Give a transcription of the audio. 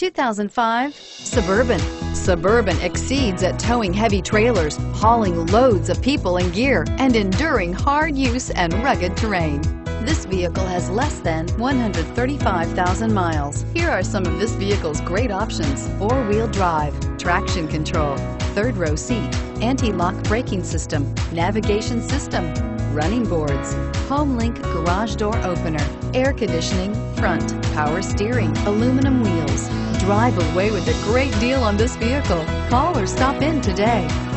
2005 Suburban. Suburban exceeds at towing heavy trailers, hauling loads of people and gear, and enduring hard use and rugged terrain. This vehicle has less than 135,000 miles. Here are some of this vehicle's great options: four-wheel drive, traction control, third row seat, anti-lock braking system, navigation system, running boards, home link garage door opener, air conditioning, front, power steering, aluminum wheels. Drive away with a great deal on this vehicle. Call or stop in today.